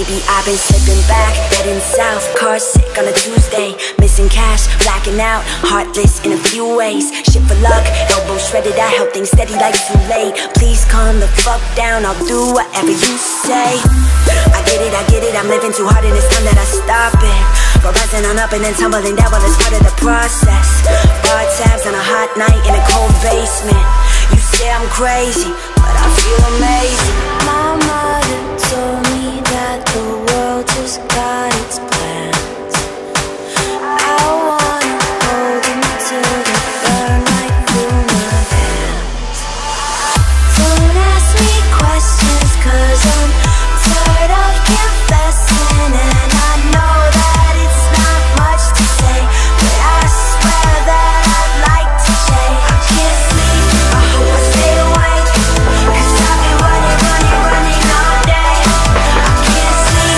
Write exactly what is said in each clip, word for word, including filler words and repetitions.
Lately I've been slipping back, heading south, car sick on a Tuesday, missing cash, blacking out, heartless in a few ways. Shit for luck, elbow shredded, I held things steady like too late. Please calm the fuck down, I'll do whatever you say. I get it, I get it, I'm living too hard and it's time that I stop it. But rising on up and then tumbling down, well it's part of the process. Bar tabs on a hot night in a cold basement. You say I'm crazy, but I feel amazing. My mother told me that the world just got its plans. I wanna hold them till they burn right through my hands. Don't ask me questions, cause I'm tired of confessing. And I know that it's not much to say, but I swear that I'd like to change. I can't sleep, I hope I stay awake, cause I've been running, running, running all day. I can't sleep,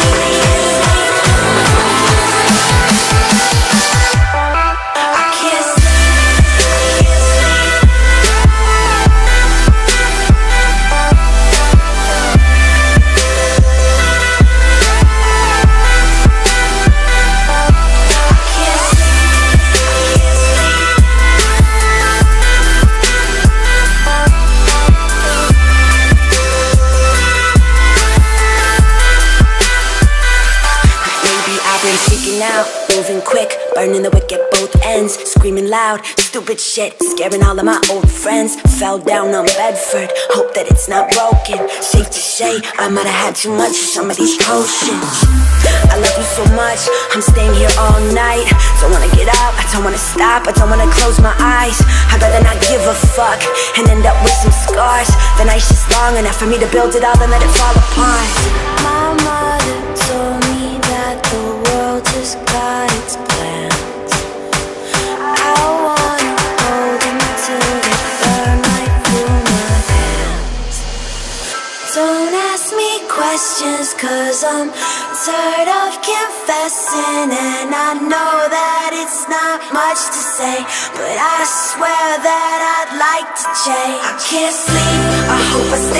I can't sleep, I can't sleep. Freaking out, moving quick, burning the wick at both ends, screaming loud, stupid shit, scaring all of my old friends. Fell down on Bedford, hope that it's not broken. Safe to say, I might have had too much of some of these potions. I love you so much, I'm staying here all night. Don't wanna get up, I don't wanna stop, I don't wanna close my eyes. I'd rather not give a fuck and end up with some scars. The night's just long enough for me to build it all and let it fall apart. My mother told me that the world just got its plans. I wanna hold them till they burn right through my hands. Don't ask me questions, cause I'm tired of confessing. And I know that it's not much to say, but I swear that I'd like to change. I can't sleep, I hope I stay